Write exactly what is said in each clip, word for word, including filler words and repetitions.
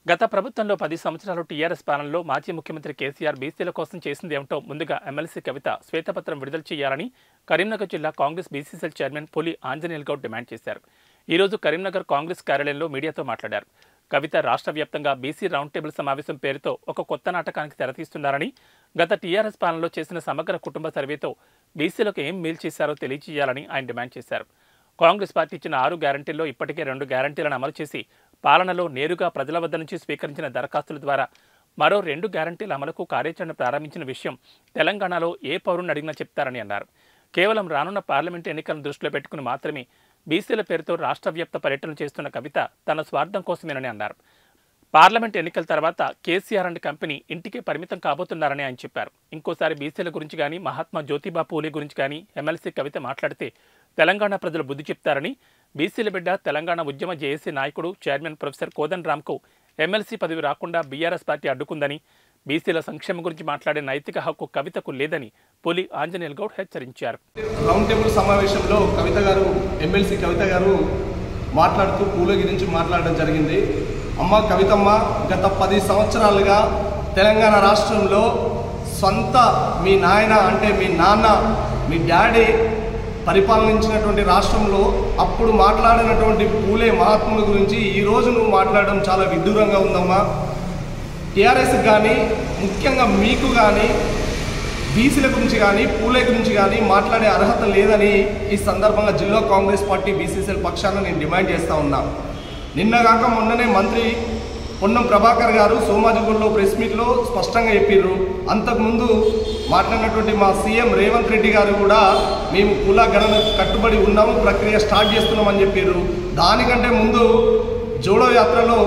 గత ప్రభుత్వంలో పది సంవత్సరాలు టీఆర్ఎస్ పాలనలో మాజీ ముఖ్యమంత్రి కేసీఆర్ బీసీల కోసం చేసిందేమిటో ముందుగా ఎమ్మెల్సీ కవిత శ్వేతపత్రం విడుదల చేయాలని కరీంనగర్ జిల్లా కాంగ్రెస్ బీసీసీఎల్ చైర్మన్ పులి ఆంజనేయులు గౌడ్ డిమాండ్ చేశారు. ఈ రోజు కరీంనగర్ కాంగ్రెస్ కార్యాలయంలో మీడియాతో మాట్లాడారు. కవిత రాష్ట్ర వ్యాప్తంగా బీసీ రౌండ్ టేబుల్ సమావేశం పేరుతో ఒక కొత్త నాటకానికి తెరతీస్తున్నారని, గత టీఆర్ఎస్ పాలనలో చేసిన సమగ్ర కుటుంబ సర్వేతో బీసీలకు ఏం మేలు చేశారో తెలియజేయాలని ఆయన డిమాండ్ చేశారు. కాంగ్రెస్ పార్టీ ఇచ్చిన ఆరు గ్యారంటీల్లో ఇప్పటికే రెండు గ్యారంటీలను అమలు చేసి పాలనలో నేరుగా ప్రజల వద్ద నుంచి స్వీకరించిన దరఖాస్తుల ద్వారా మరో రెండు గ్యారంటీల అమలుకు కార్యాచరణ ప్రారంభించిన విషయం తెలంగాణలో ఏ పౌరుని అడిగినా చెప్తారని అన్నారు. కేవలం రానున్న పార్లమెంటు ఎన్నికలను దృష్టిలో పెట్టుకుని మాత్రమే బీసీల పేరుతో రాష్ట్ర వ్యాప్త పర్యటన చేస్తున్న కవిత తన స్వార్థం కోసమేనని అన్నారు. పార్లమెంట్ ఎన్నికల తర్వాత కేసీఆర్ అండ్ కంపెనీ ఇంటికే పరిమితం కాబోతున్నారని ఆయన చెప్పారు. ఇంకోసారి బీసీల గురించి కానీ మహాత్మా జ్యోతిబా పూలే గురించి కానీ ఎమ్మెల్సీ కవిత మాట్లాడితే తెలంగాణ ప్రజలు బుద్ధి చెప్తారని, బీసీల బిడ్డ తెలంగాణ ఉద్యమ జేఏసీ నాయకుడు చైర్మన్ ప్రొఫెసర్ కోదండ రామ్కు ఎమ్మెల్సీ పదవి రాకుండా బీఆర్ఎస్ పార్టీ అడ్డుకుందని, బీసీల సంక్షేమం గురించి మాట్లాడే నైతిక హక్కు కవితకు లేదని పులి ఆంజనేయులు గౌడ్ హెచ్చరించారు. రౌండ్ టేబుల్ సమావేశంలో కవిత గారు ఎమ్మెల్సీ కవిత గారు మాట్లాడుతూ పూల గురించి మాట్లాడడం జరిగింది. అమ్మ కవితమ్మ, గత పది సంవత్సరాలుగా తెలంగాణ రాష్ట్రంలో సొంత మీ నాయన అంటే మీ నాన్న మీ డాడీ పరిపాలనించినటువంటి రాష్ట్రంలో అప్పుడు మాట్లాడినటువంటి పూలే మహాత్ముల గురించి ఈరోజు నువ్వు మాట్లాడడం చాలా విడ్డూరంగా ఉందమ్మా. టీఆర్ఎస్ కానీ ముఖ్యంగా మీకు కానీ బీసీల గురించి కానీ పూలే గురించి కానీ మాట్లాడే అర్హత లేదని ఈ సందర్భంగా జిల్లా కాంగ్రెస్ పార్టీ బీసీసీఎల్ పక్షాన నేను డిమాండ్ చేస్తూ ఉన్నా. నిన్నగాక మొన్ననే మంత్రి పొన్నం ప్రభాకర్ గారు సోమాజిగూడలో ప్రెస్ మీట్లో స్పష్టంగా చెప్పారు. అంతకుముందు మాట్లాడినటువంటి మా సీఎం రేవంత్ రెడ్డి గారు కూడా మేము కుల గణన కట్టుబడి ఉన్నాము, ప్రక్రియ స్టార్ట్ చేస్తున్నామని చెప్పారు. దానికంటే ముందు జోడో యాత్రలో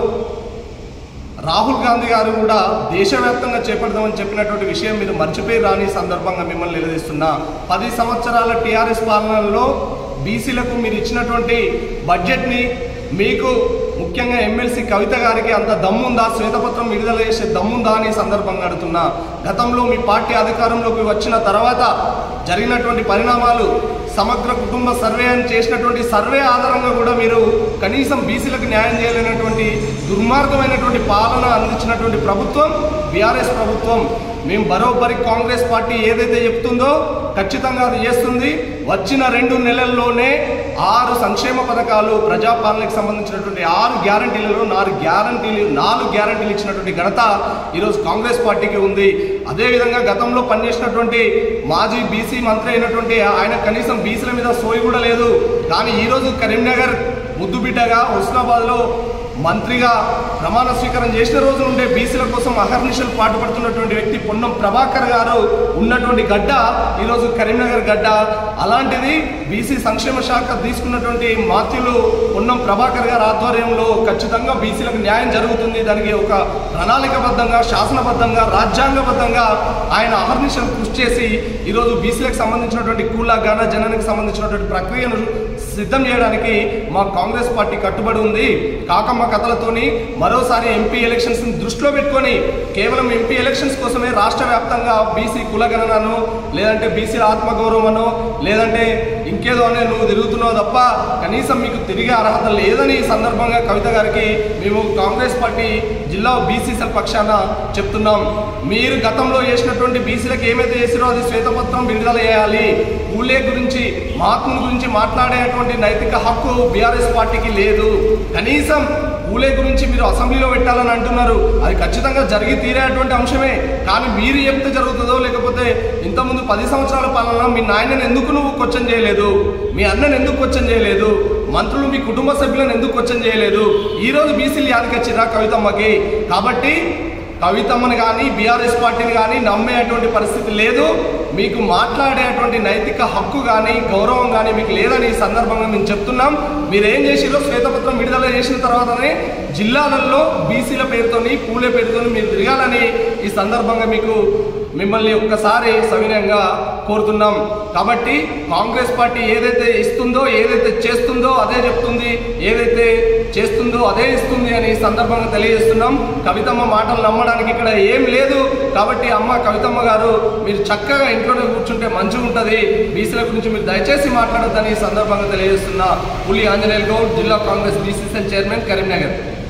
రాహుల్ గాంధీ గారు కూడా దేశవ్యాప్తంగా చేపడదామని చెప్పినటువంటి విషయం మీరు మర్చిపోయి రాని సందర్భంగా మిమ్మల్ని నిలదీస్తున్నా. పది సంవత్సరాల టీఆర్ఎస్ పాలనలో బీసీలకు మీరు ఇచ్చినటువంటి బడ్జెట్ని మీకు ముఖ్యంగా ఎమ్మెల్సీ కవిత గారికి అంత దమ్ముందా, శ్వేతపత్రం విడుదల చేసే దమ్ముందా అని సందర్భంగా అడుగుతున్నా. గతంలో మీ పార్టీ అధికారంలోకి వచ్చిన తర్వాత జరిగినటువంటి పరిణామాలు, సమగ్ర కుటుంబ సర్వే అని చేసినటువంటి సర్వే ఆధారంగా కూడా మీరు కనీసం బీసీలకు న్యాయం చేయలేనటువంటి దుర్మార్గమైనటువంటి పాలన అందించినటువంటి ప్రభుత్వం బీఆర్ఎస్ ప్రభుత్వం. మేము బరోబరి కాంగ్రెస్ పార్టీ ఏదైతే చెప్తుందో ఖచ్చితంగా అది చేస్తుంది. వచ్చిన రెండు నెలల్లోనే ఆరు సంక్షేమ పథకాలు, ప్రజాపాలనకు సంబంధించినటువంటి ఆరు గ్యారంటీలలో నాలుగు గ్యారంటీలు నాలుగు గ్యారంటీలు ఇచ్చినటువంటి ఘనత ఈరోజు కాంగ్రెస్ పార్టీకి ఉంది. అదేవిధంగా గతంలో పనిచేసినటువంటి మాజీ బీసీ మంత్రి అయినటువంటి ఆయన కనీసం బీసీల మీద సోయి కూడా లేదు. కానీ ఈరోజు కరీంనగర్ ముద్దుబిడ్డగా హుస్నాబాద్లో మంత్రిగా ప్రమాణ స్వీకారం చేసిన రోజు నుండే బీసీల కోసం అహర్నిశలు పాటుపడుతున్నటువంటి వ్యక్తి పొన్నం ప్రభాకర్ గారు ఉన్నటువంటి గడ్డ ఈరోజు కరీంనగర్ గడ్డ. అలాంటిది బీసీ సంక్షేమ శాఖ తీసుకున్నటువంటి మాత్యులు పొన్నం ప్రభాకర్ గారి ఆధ్వర్యంలో ఖచ్చితంగా బీసీలకు న్యాయం జరుగుతుంది. దానికి ఒక ప్రణాళికబద్ధంగా, శాసనబద్ధంగా, రాజ్యాంగబద్ధంగా ఆయన అహర్నిశలు కృషి చేసి ఈరోజు బీసీలకు సంబంధించినటువంటి కుల గణ జనానికి సంబంధించినటువంటి ప్రక్రియను సిద్ధం చేయడానికి మా కాంగ్రెస్ పార్టీ కట్టుబడి ఉంది. కాకమ్మ కథలతోని మరోసారి ఎంపీ ఎలక్షన్స్ దృష్టిలో పెట్టుకొని కేవలం ఎంపీ ఎలక్షన్స్ కోసమే రాష్ట్ర వ్యాప్తంగా బీసీ కులగణనను లేదంటే బీసీల ఆత్మగౌరవమనో లేదంటే ఇంకేదో అనే నువ్వు తిరుగుతున్నావు తప్ప కనీసం మీకు తిరిగే అర్హత లేదని ఈ సందర్భంగా కవిత గారికి మేము కాంగ్రెస్ పార్టీ జిల్లా బీసీసీఎల్ పక్షాన చెప్తున్నాం. మీరు గతంలో చేసినటువంటి బీసీలకు ఏమైతే చేసిరో అది శ్వేతపత్రం విడుదల చేయాలి. పూలే గురించి మహాత్ముల గురించి మాట్లాడేటువంటి నైతిక హక్కు బీఆర్ఎస్ పార్టీకి లేదు. కనీసం పూలే గురించి మీరు అసెంబ్లీలో పెట్టాలని అంటున్నారు, అది ఖచ్చితంగా జరిగి తీరేటువంటి అంశమే. కానీ మీరు చెప్తే జరుగుతుందో లేకపోతే ఇంతకుముందు పది సంవత్సరాల పాలన మీ నాయనని ఎందుకు నువ్వు క్వశ్చన్ చేయలేదు, మీ అన్నని ఎందుకు క్వశ్చన్ చేయలేదు, మంత్రులు మీ కుటుంబ సభ్యులను ఎందుకు క్వశ్చన్ చేయలేదు? ఈరోజు బీసీలు యాదకొచ్చిరా కవితమ్మకి. కాబట్టి కవితమ్మని కానీ బీఆర్ఎస్ పార్టీని కానీ నమ్మేటువంటి పరిస్థితి లేదు. మీకు మాట్లాడేటువంటి నైతిక హక్కు కానీ గౌరవం కానీ మీకు లేదని ఈ సందర్భంగా మేము చెప్తున్నాం. మీరేం చేసిరో శ్వేతపత్రం విడుదల చేసిన తర్వాతనే జిల్లాలలో బీసీల పేరుతోని పూలే పేరుతోని మీరు తిరగాలని ఈ సందర్భంగా మీకు మిమ్మల్ని ఒక్కసారి సవినయంగా కోరుతున్నాం. కాబట్టి కాంగ్రెస్ పార్టీ ఏదైతే ఇస్తుందో ఏదైతే చేస్తుందో అదే చెప్తుంది, ఏదైతే చేస్తుందో అదే ఇస్తుంది అని ఈ సందర్భంగా తెలియజేస్తున్నాం. కవితమ్మ మాటలు నమ్మడానికి ఇక్కడ ఏం లేదు. కాబట్టి అమ్మ కవితమ్మ గారు మీరు చక్కగా ఇంట్లోనే కూర్చుంటే మంచిగా ఉంటుంది. బీసీల గురించి మీరు దయచేసి మాట్లాడొద్దని ఈ సందర్భంగా తెలియజేస్తున్నా. పులి ఆంజనేయులు గౌడ్, జిల్లా కాంగ్రెస్ బీసీసీఎల్ చైర్మన్, కరీంనగర్.